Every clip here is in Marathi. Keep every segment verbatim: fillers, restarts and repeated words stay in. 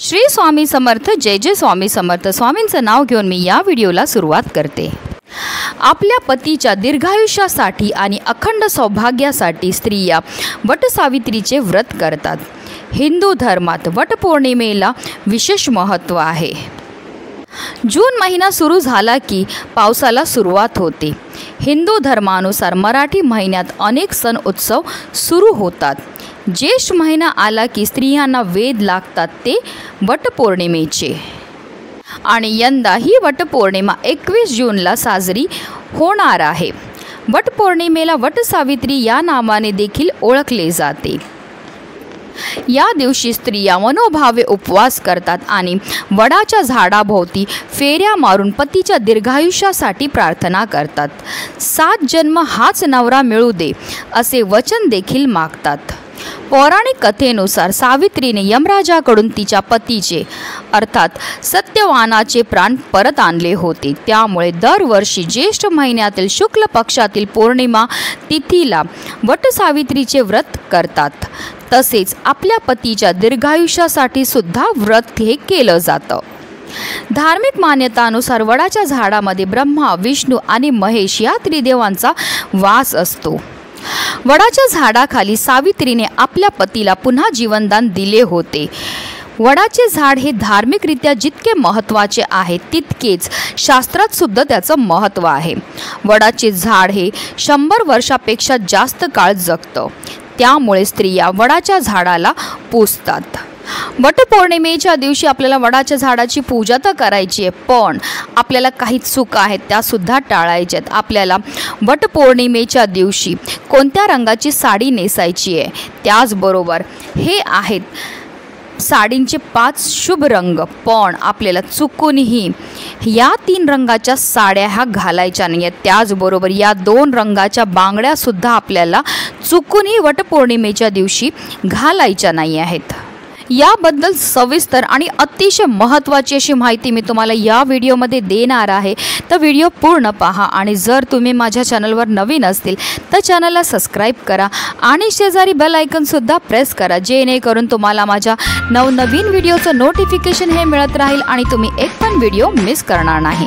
श्री स्वामी समर्थ। जय जय स्वामी समर्थ। स्वामींचं नाव घेऊन मी या व्हिडिओला सुरुवात करते। आपल्या पतीच्या दीर्घायुष्यासाठी आणि अखंड सौभाग्यासाठी स्त्रिया वटसावित्रीचे व्रत करतात। हिंदू धर्मात वटपौर्णिमेला विशेष महत्त्व आहे। जून महिना सुरू झाला की पावसाला सुरुवात होते। हिंदू धर्मानुसार मराठी महिन्यात अनेक सण उत्सव सुरू होतात। ज्येष्ठ महिना आला की स्त्रियांना वेध लागतात ते वटपौर्णिमेचे। आणि यंदा ही वटपौर्णिमा एकवीस जूनला साजरी होणार आहे। वटपौर्णिमेला वटसावित्री या नावाने देखील ओळखले जाते। या दिवशी स्त्रिया मनोभावे उपवास करतात आणि वडाच्या झाडाभोवती फेऱ्या मारून पतीच्या दीर्घायुष्यासाठी प्रार्थना करतात। सात जन्म हाच नवरा मिळू दे असे वचन देखील मागतात। पौराणिक कथेनुसार सावित्रीने यमराजाकडून तिच्या पतीचे अर्थात सत्यवानाचे प्राण परत आणले होते। त्यामुळे दरवर्षी ज्येष्ठ महिन्यातील शुक्ल पक्षातील पौर्णिमा तिथीला वटसावित्रीचे व्रत करतात। तसेच आपल्या पतीच्या दीर्घायुष्यासाठी सुद्धा व्रत हे केलं जातं। धार्मिक मान्यतानुसार वडाच्या झाडामध्ये ब्रह्मा, विष्णू आणि महेश या त्रिदेवांचा वास असतो। वडाच्या झाडाखाली सावित्रीने आपल्या पतीला पुन्हा जीवनदान दिले होते। वडाचे झाड हे धार्मिकरित्या जितके महत्त्वाचे आहे तितकेच शास्त्रात सुद्धा त्याचं महत्त्व आहे। वडाचे झाड हे शंभर वर्षापेक्षा जास्त काळ जगतं। त्यामुळे स्त्रिया वडाच्या झाडाला पूजतात। वटपौर्णिमेच्या दिवशी आपल्याला वडाच्या झाडाची पूजा तर करायची आहे, पण आपल्याला काही चुका आहेत त्यासुद्धा टाळायच्या आहेत। आपल्याला वटपौर्णिमेच्या दिवशी कोणत्या रंगाची साडी नेसायची आहे, त्याचबरोबर हे आहेत साडींचे पाच शुभ रंग, पण आपल्याला चुकूनही या तीन रंगाच्या साड्या ह्या घालायच्या नाही आहेत। त्याचबरोबर या दोन रंगाच्या बांगड्यासुद्धा आपल्याला चुकूनही वटपौर्णिमेच्या दिवशी घालायच्या नाही आहेत। याबद्दल सविस्तर आणि अतिशय महत्त्वाची अशी माहिती मी तुम्हाला या व्हिडिओमध्ये देणार आहे, तर व्हिडिओ पूर्ण पहा। आणि जर तुम्ही माझ्या चॅनलवर नवीन असतील तर चॅनलला सबस्क्राईब करा आणि शेजारी बेल आयकॉनसुद्धा प्रेस करा, जेणेकरून तुम्हाला माझ्या नवनवीन व्हिडिओचं नोटिफिकेशन हे मिळत राहील आणि तुम्ही एक पण व्हिडिओ मिस करणार नाही।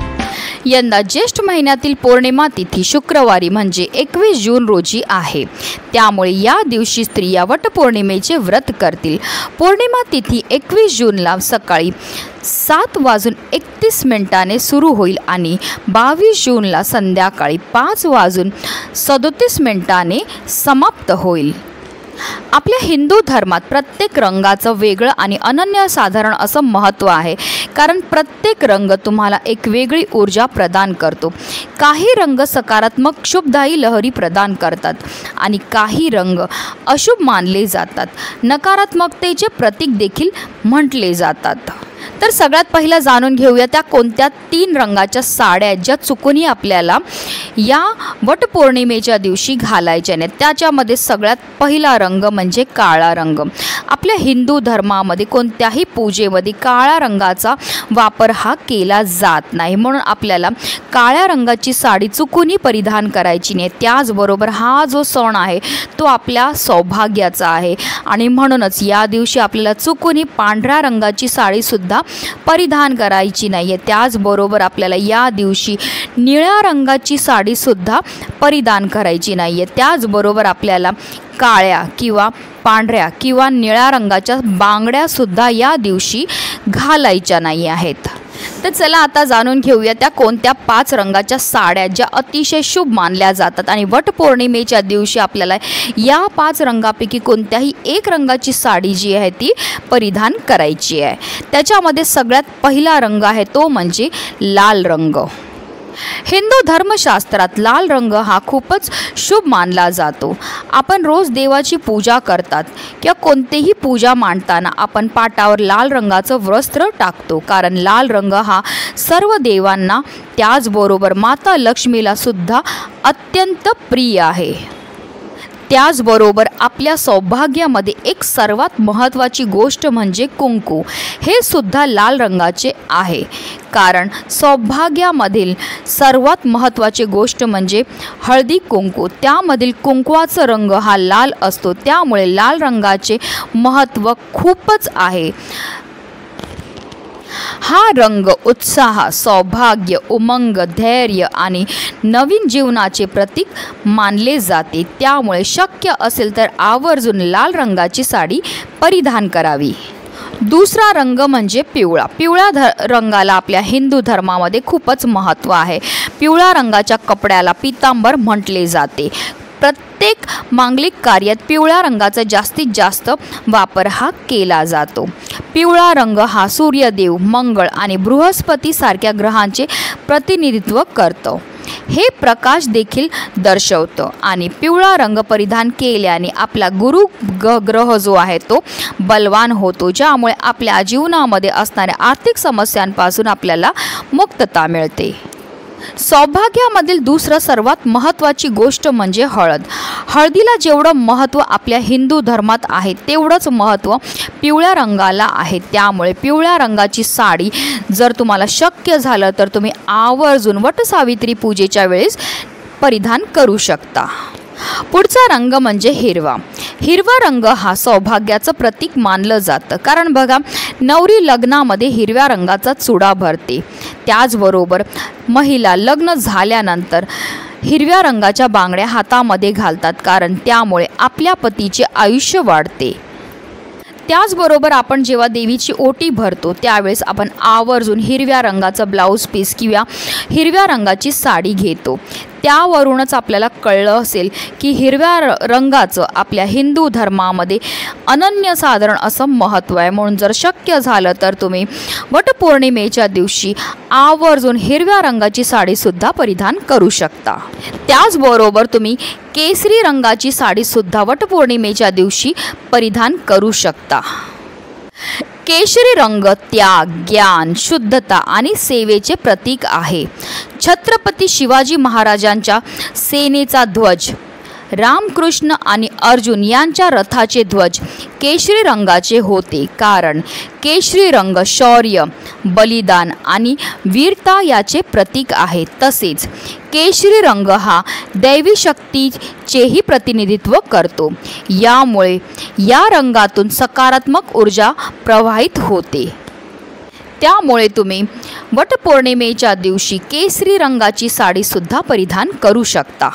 यंदा ज्येष्ठ महिन्यातील पौर्णिमा तिथी शुक्रवारी म्हणजे एकवीस जून रोजी आहे। त्यामुळे या दिवशी स्त्रिया वटपौर्णिमेचे व्रत करतील। पौर्णिमा तिथी एकवीस जूनला सकाळी सात वाजून एकतीस मिनिटाने सुरू होईल आणि बावीस जूनला संध्याकाळी पाच वाजून सदोतीस मिनिटाने समाप्त होईल। आपल्या हिंदू धर्मात प्रत्येक रंगाचं वेगळं आणि अनन्यसाधारण असं महत्त्व आहे, कारण प्रत्येक रंग तुम्हाला एक वेगळी ऊर्जा प्रदान करतो। काही रंग सकारात्मक शुभदायी लहरी प्रदान करतात आणि काही रंग अशुभ मानले जातात, नकारात्मकतेचे प्रतीक देखील म्हटले जातात। तर सगळ्यात पहिला जाणून घेऊया त्या कोणत्या तीन रंगाच्या साड्या ज्या चुकूनही आपल्याला या वटपौर्णिमेच्या दिवशी घालायच्या नाहीत। त्याच्यामध्ये सगळ्यात पहिला रंग म्हणजे काळा रंग। आपल्या हिंदू धर्मामध्ये कोणत्याही पूजेमध्ये काळ्या रंगाचा वापर हा केला जात नाही, म्हणून आपल्याला काळ्या रंगाची साडी चुकूनही परिधान करायची नाही। त्याचबरोबर हा जो सण आहे तो आपल्या सौभाग्याचा आहे आणि म्हणूनच या दिवशी आपल्याला चुकूनही पांढऱ्या रंगाची साडीसुद्धा परिधान करायची नाही आहे। त्याचबरोबर आपल्याला या दिवशी निळ्या रंगाची साडीसुद्धा परिधान करायची नाही आहे। त्याचबरोबर आपल्याला काळ्या किंवा पांढऱ्या किंवा निळ्या रंगाच्या बांगड्यासुद्धा या दिवशी घालायच्या नाही आहेत। तर चला आता जाणून घेऊया त्या कोणत्या पाच रंगाच्या साड्या ज्या अतिशय शुभ मानल्या जातात आणि वटपौर्णिमेच्या दिवशी आपल्याला या पाच रंगापैकी कोणत्याही एक रंगाची साडी जी आहे ती परिधान करायची आहे। त्याच्यामध्ये सगळ्यात पहिला रंग आहे तो म्हणजे लाल रंग। हिंदू धर्मशास्त्रात लाल रंग हा खूपच शुभ मानला जातो। आपण रोज देवाची पूजा करतात किंवा कोणतीही पूजा मांडताना आपण पाटावर लाल रंगाचं वस्त्र टाकतो, कारण लाल रंग हा सर्व देवांना त्याचबरोबर माता लक्ष्मीला सुद्धा अत्यंत प्रिय आहे। त्याचबरोबर आपल्या सौभाग्यामध्ये एक सर्वात महत्त्वाची गोष्ट म्हणजे कुंकू, हे सुद्धा लाल रंगाचे आहे। कारण सौभाग्यामधील सर्वात महत्त्वाची गोष्ट म्हणजे हळदी कुंकू, त्यामधील कुंकवाचा रंग हा लाल असतो, त्यामुळे लाल रंगाचे महत्त्व खूपच आहे। हा रंग उत्साह, सौभाग्य, उमंग, धैर्य आणि नवीन जीवनाचे प्रतीक मानले जाते। त्यामुळे शक्य असेल तर आवर्जून लाल रंगाची साडी परिधान करावी। दुसरा रंग म्हणजे पिवळा। पिवळ्या ध रंगाला आपल्या हिंदू धर्मामध्ये खूपच महत्त्व आहे। पिवळ्या रंगाच्या कपड्याला पितांबर म्हटले जाते। प्रत्येक मांगलिक कार्यात पिवळ्या रंगाचा जास्तीत जास्त वापर हा केला जातो। पिवळा रंग हा सूर्यदेव, मंगळ आणि बृहस्पती सारख्या ग्रहांचे प्रतिनिधित्व करतो। हे प्रकाश देखील दर्शवतं आणि पिवळा रंग परिधान केल्याने आपला गुरु ग्रह जो आहे तो बलवान होतो, ज्यामुळे आपल्या जीवनामध्ये असणाऱ्या आर्थिक समस्यांपासून आपल्याला मुक्तता मिळते। सौभाग्यामधील दुसरं सर्वात महत्त्वाची गोष्ट म्हणजे हळद। हळदीला जेवढं महत्त्व आपल्या हिंदू धर्मात आहे तेवढंच महत्त्व पिवळ्या रंगाला आहे। त्यामुळे पिवळ्या रंगाची साडी जर तुम्हाला शक्य झालं तर तुम्ही आवर्जून वटसावित्री पूजेच्या वेळेस परिधान करू शकता। पुढचा रंग म्हणजे हिरवा। हिरवा रंग हा सौभाग्याचं प्रतीक मानलं जातं, कारण बघा नवरी लग्नामध्ये हिरव्या रंगाचा चुडा भरते। त्याचबरोबर महिला लग्न झाल्यानंतर हिरव्या रंगाच्या बांगड्या हातामध्ये घालतात, कारण त्यामुळे आपल्या पतीचे आयुष्य वाढते। त्याचबरोबर आपण जेव्हा देवीची ओटी भरतो त्यावेळेस आपण आवर्जून हिरव्या रंगाचा ब्लाऊज पीस किंवा हिरव्या रंगाची साडी घेतो। त्यावरूनच आपल्याला कळलं असेल की हिरव्या रंगाचं आपल्या हिंदू धर्मामध्ये अनन्यसाधारण असं महत्त्व आहे। म्हणून जर शक्य झालं तर तुम्ही वटपौर्णिमेच्या दिवशी आवर्जून हिरव्या रंगाची साडीसुद्धा परिधान करू शकता। त्याचबरोबर तुम्ही केसरी रंगाची साडीसुद्धा वटपौर्णिमेच्या दिवशी परिधान करू शकता। केशरी रंग त्याग, ज्ञान, शुद्धता आणि सेवेचे प्रतीक आहे। छत्रपती शिवाजी महाराजांच्या सेनेचा ध्वज, रामकृष्ण आणि अर्जुन यांच्या रथाचे ध्वज केशरी रंगाचे होते, कारण केशरी रंग शौर्य, बलिदान आणि वीरता याचे प्रतीक आहे। तसेच केशरी रंग हा दैवी शक्तीचेही प्रतिनिधित्व करतो। यामुळे या रंगातून सकारात्मक ऊर्जा प्रवाहित होते। त्यामुळे तुम्ही वटपौर्णिमेच्या दिवशी केसरी रंगाची साडीसुद्धा परिधान करू शकता।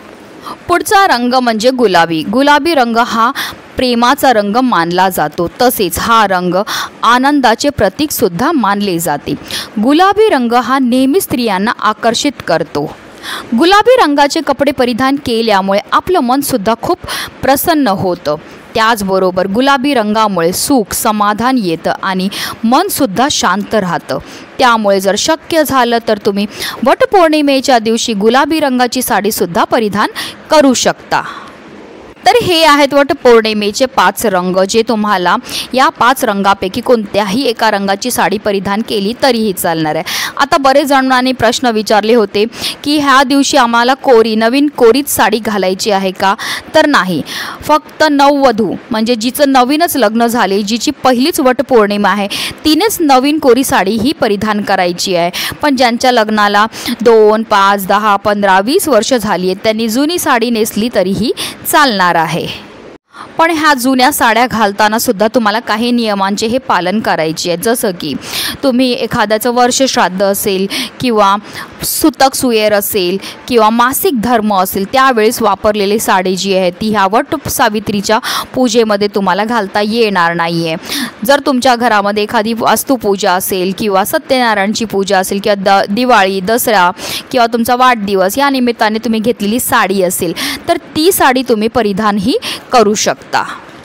पुढचा रंग म्हणजे गुलाबी। गुलाबी रंग हा प्रेमाचा रंग मानला जातो, तसेच हा रंग आनंदाचे प्रतीक सुद्धा मानले जाते। गुलाबी रंग हा नेहमी स्त्रियांना आकर्षित करतो। गुलाबी रंगाचे कपडे परिधान केल्यामुळे आपलं मन सुद्धा खूप प्रसन्न होतं। त्याचबरोबर गुलाबी रंगामुळे सुख, समाधान येतं आणि मन सुद्धा शांत राहतं। त्यामुळे जर शक्य झालं तर तुम्ही वटपौर्णिमेच्या दिवशी गुलाबी रंगाची साडीसुद्धा परिधान करू शकता। तर हे आहेत वटपौर्णिमेचे पाच रंग, जे तुम्हाला या पाच रंगापैकी कोणत्याही एका रंगाची साडी परिधान केली तरीही चालणार आहे। आता बरेच जणांनी प्रश्न विचारले होते की ह्या दिवशी आम्हाला कोरी नवीन कोरीच साडी घालायची आहे का? तर नाही, फक्त नववधू म्हणजे जिचं नवीनच लग्न झाले, जिची पहिलीच वटपौर्णिमा आहे, तिनेच नवीन कोरी साडी ही परिधान करायची आहे। पण ज्यांच्या लग्नाला दोन पाच दहा पंधरा वीस वर्ष झाली आहेत त्यांनी जुनी साडी नेसली तरीही चालणार आहे। पण ह्या जुन्या साड्या घालताना सुद्धा तुम्हाला काही नियमांचे हे पालन करायचे आहे, जसं की तुम्ही एखाद्याचं वर्ष श्राद्ध असेल किंवा सुतक सुयेर असेल किंवा मासिक धर्म असेल त्यावेळेस वापरलेली साडी जी आहे ती ह्या वट सावित्रीच्या पूजेमध्ये तुम्हाला घालता येणार नाही आहे। जर तुमच्या घरामध्ये एखादी वास्तुपूजा असेल किंवा सत्यनारायणची पूजा असेल किंवा द दिवाळी, दसरा किंवा तुमचा वाढदिवस या निमित्ताने तुम्ही घेतलेली साडी असेल तर ती साडी तुम्ही परिधान ही करू शकता।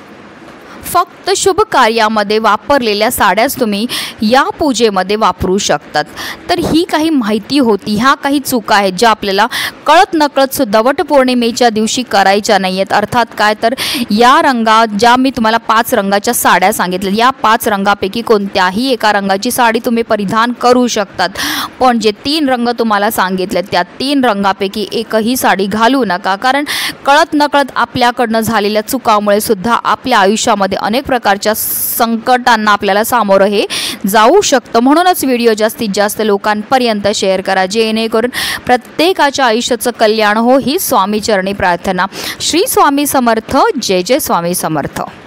फक्त शुभ कार्यामध्ये वापरलेल्या साड्याच तुम्ही या पूजेमध्ये वापरू शकतात। तर ही काही माहिती होती, ह्या काही चुका आहेत ज्या आपल्याला कळत नकळत सुद्धा वटपौर्णिमेच्या दिवशी करायच्या नाही आहेत। अर्थात काय तर या रंगात ज्या मी तुम्हाला पाच रंगाच्या साड्या सांगितल्या, या पाच रंगापैकी कोणत्याही एका रंगाची साडी तुम्ही परिधान करू शकतात। पण जे तीन रंग तुम्हाला सांगितले त्या तीन रंगापैकी एकही साडी घालू नका, कारण कळत नकळत आपल्याकडनं झालेल्या चुकामुळे सुद्धा आपल्या आयुष्यामध्ये अनेक प्रकारच्या संकटांना आपल्याला सामोरं हे जाऊ शकतं। म्हणूनच व्हिडिओ जास्तीत जास्त लोकांपर्यंत शेअर करा, जेणेकरून प्रत्येकाच्या आयुष्याचं कल्याण हो ही स्वामी चरणी प्रार्थना। श्री स्वामी समर्थ। जय जय स्वामी समर्थ।